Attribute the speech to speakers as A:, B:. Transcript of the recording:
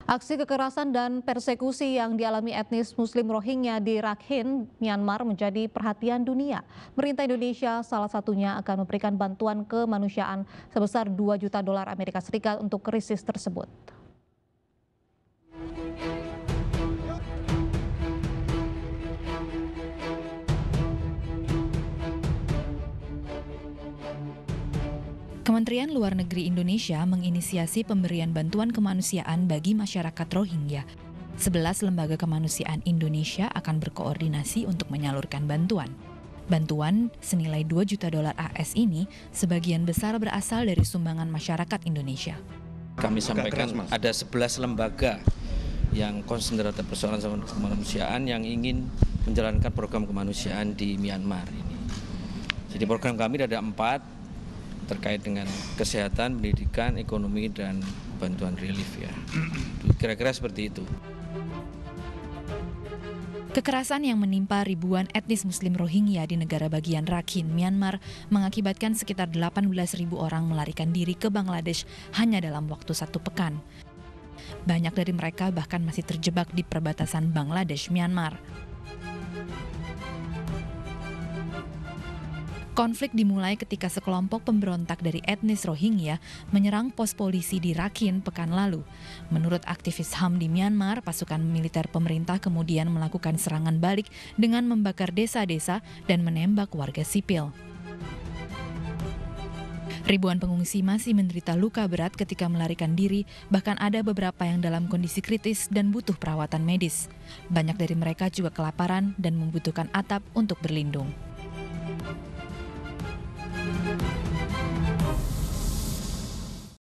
A: Aksi kekerasan dan persekusi yang dialami etnis Muslim Rohingya di Rakhine, Myanmar menjadi perhatian dunia. Pemerintah Indonesia salah satunya akan memberikan bantuan kemanusiaan sebesar 2 juta dolar Amerika Serikat untuk krisis tersebut.
B: Kementerian Luar Negeri Indonesia menginisiasi pemberian bantuan kemanusiaan bagi masyarakat Rohingya. 11 lembaga kemanusiaan Indonesia akan berkoordinasi untuk menyalurkan bantuan. Bantuan senilai 2 juta dolar AS ini sebagian besar berasal dari sumbangan masyarakat Indonesia.
C: Kami sampaikan ada 11 lembaga yang konsentratif persoalan kemanusiaan yang ingin menjalankan program kemanusiaan di Myanmar ini. Jadi program kami ada 4 terkait dengan kesehatan, pendidikan, ekonomi, dan bantuan relief ya. Kira-kira seperti itu.
B: Kekerasan yang menimpa ribuan etnis Muslim Rohingya di negara bagian Rakhine, Myanmar mengakibatkan sekitar 18.000 orang melarikan diri ke Bangladesh hanya dalam waktu 1 pekan. Banyak dari mereka bahkan masih terjebak di perbatasan Bangladesh-Myanmar. Konflik dimulai ketika sekelompok pemberontak dari etnis Rohingya menyerang pos polisi di Rakhine pekan lalu. Menurut aktivis HAM di Myanmar, pasukan militer pemerintah kemudian melakukan serangan balik dengan membakar desa-desa dan menembak warga sipil. Ribuan pengungsi masih menderita luka berat ketika melarikan diri, bahkan ada beberapa yang dalam kondisi kritis dan butuh perawatan medis. Banyak dari mereka juga kelaparan dan membutuhkan atap untuk berlindung.